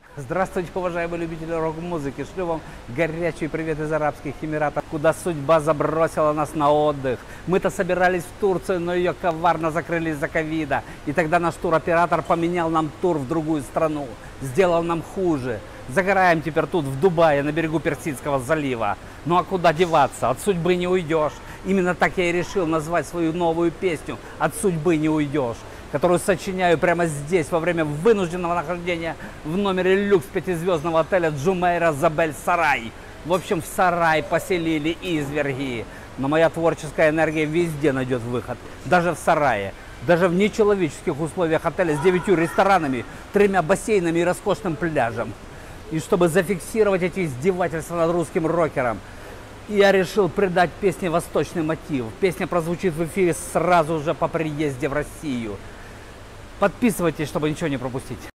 Здравствуйте, уважаемые любители рок-музыки! Шлю вам горячий привет из Арабских Эмиратов, куда судьба забросила нас на отдых. Мы-то собирались в Турцию, но ее коварно закрыли из-за ковида. И тогда наш туроператор поменял нам тур в другую страну, сделал нам хуже. Загораем теперь тут, в Дубае, на берегу Персидского залива. Ну а куда деваться? От судьбы не уйдешь. Именно так я и решил назвать свою новую песню «От судьбы не уйдешь», которую сочиняю прямо здесь, во время вынужденного нахождения в номере люкс пятизвездного отеля Джумейра Забель Сарай. В общем, в сарай поселили изверги. Но моя творческая энергия везде найдет выход, даже в сарае. Даже в нечеловеческих условиях отеля с 9 ресторанами, 3 бассейнами и роскошным пляжем. И чтобы зафиксировать эти издевательства над русским рокером, я решил придать песне восточный мотив. Песня прозвучит в эфире сразу же по приезде в Россию. Подписывайтесь, чтобы ничего не пропустить.